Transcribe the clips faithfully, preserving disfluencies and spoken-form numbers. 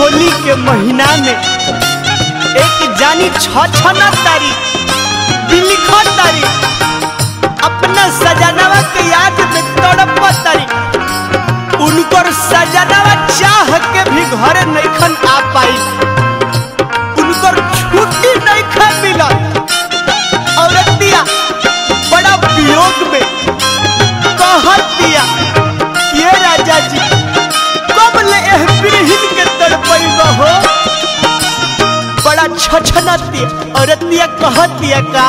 होली के महीना में एक जानी छछना तारी बिलिखा तारी अपना सजनवा के याद में तड़प तारी। उनकर सजनवा चाह के भी घर नइखन आ पाई, उनकर छुट्टी नइखन मिला। औरतिया बड़ा वियोग में कहतिया, ये राजा जी कब ले एह बिरहिन के तड़पइबो हो। बड़ा छछनतिया औरतिया कहतिया का,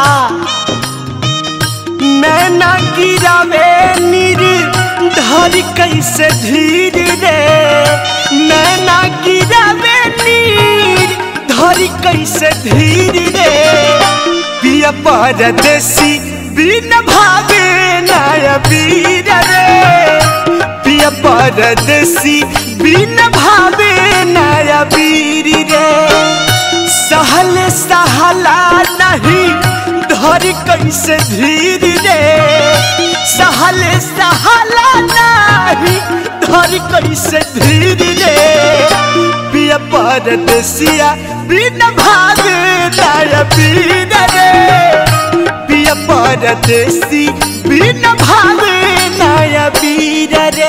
नैना गिरावे नीर धरी कैसे धीर रे, नैना गिरावे नीर धरी कैसे धीर रे। पिया परदेसी बिन भावे नया वीर रे, पिया परदेसी बिन भावे नया वीर रे। सहल सहला नहीं धरी कैसे धीर रे, सहल सहला नहीं धरी कैसे धीर रे। पिया परदेसिया बिन भावे नया वीर रे, पिया परदेसी बिन भावे नया वीर रे।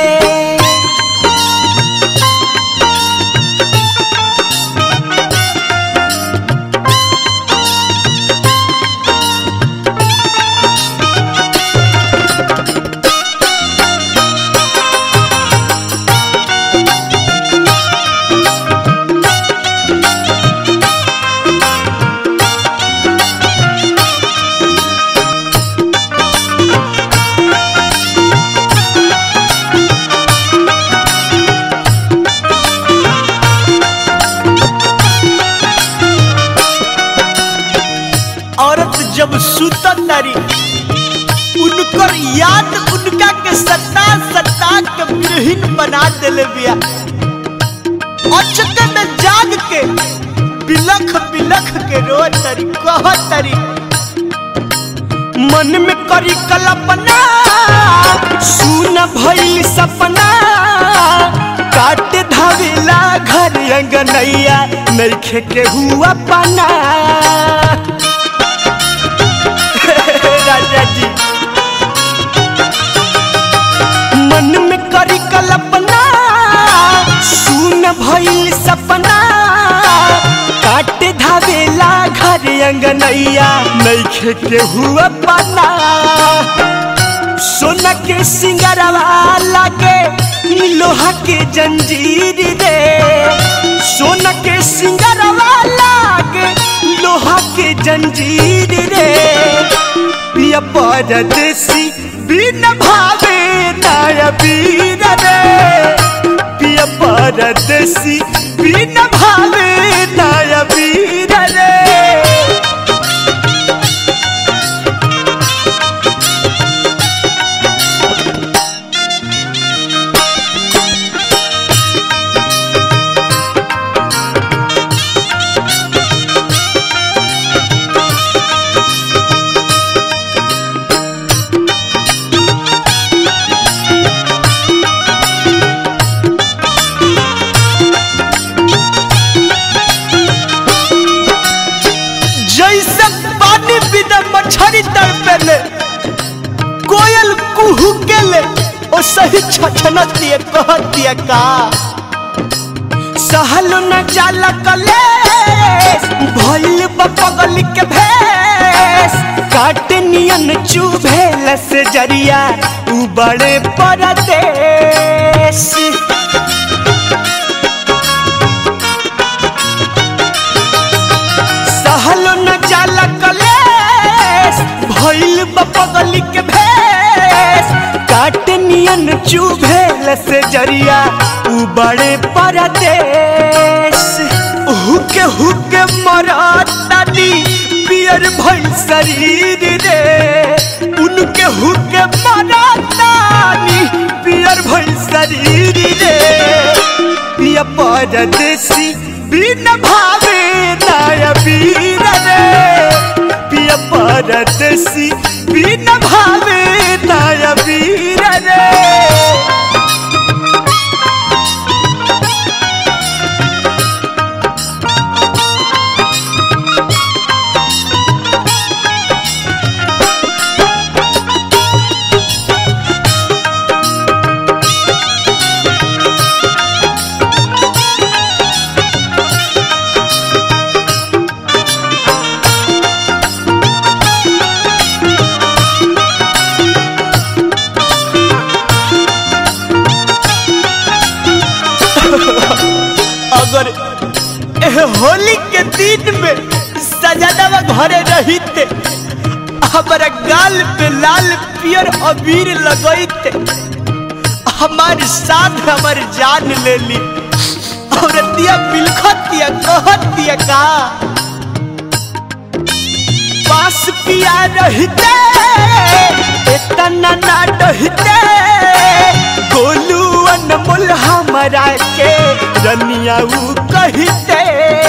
जब सुता तारी उनकर याद उनका के सता सता के बिरहिन बना देले बिया। अचके में जाग के बिलख बिलख के रो तारी कह तारी, मन में करी कल्पना सुन भइल सपना। काट धावेला घर अंगनैया नइखे के हुआ पना। राजा जी मन में करी कल्पना सुन भइल सपना। काट धावेला घर अंगनैया नइखे के हुआ पना। सोना के सिंगरवा लागे लोहा के जंजीर रे, सोना के सिंगरवा लागे लोहा के जंजीर रे। पिया परदेसी बिन भावे नया वीर रे, पिया परदेसी बिन भावे नया वीर रे। मछरी तड़पेले कोयल कुहू के ले ओ सही छछनतिया कहतिया का, सहल न जाला कले भइल बपगल के भेस। काट नियन चुभेल से जरिया उ बड़े परदेस। सहल न जाला कले भइल बपगल के भेस। काट नियन चुभेल से जरिया उ बड़े परदेस। हुके हुके मरतानी पियर भइल शरीर रे, उनके हुके मरतानी पियर भइल शरीर रे। पिया परदेसी बिन भावे नया वीर रे, पिया परदेसी बिन भावे नया वीर रे। होली के दिन में सजनवा घरे रहिते हमारा गाल पे लाल पियर अबीर लगैते हमारे साथ हमारे जान ले ली और दिया बिलखतिया कहतिया का पास पिया रहते इतना ना डहते गोलू अनमोल हमारा के रनिया ऊ कहते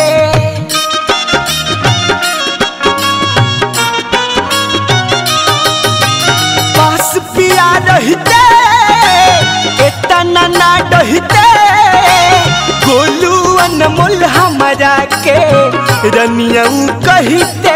पास पिया रहते इतना ना डहते गोलू अनमोल हमारा के रनिया ऊ कहते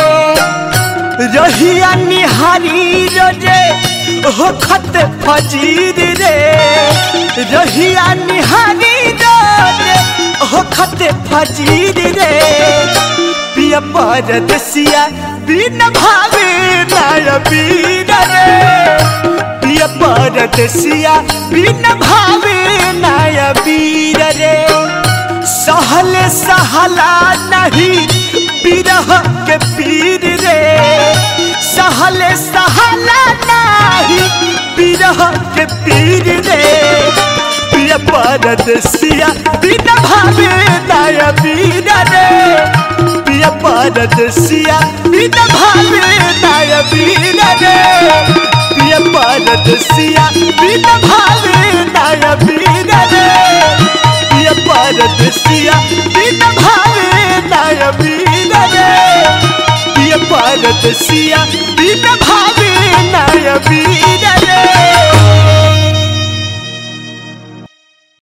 रहिया निहारी रोजे हो खत फजीर रे रहिया निहारी रोजे हो खत फजीर रे पिया परदेसिया बिन भावे नाय बीर रे पिया परदेसिया बिन भावे नाय बीर रे सहल सहला नहीं बिरह के पीर रे सहल सहला नहीं बिरह के पीर रे पिया परदेसिया बिन भावे नाय बीर रे पिया परदेसिया बिन भावे नाय बीर रे पिया परदेसिया बिन भावे नाय बीर रे पिया परदेसिया बिन भावे नाय बीर रे पिया परदेसिया बिन भावे नाय बीर रे।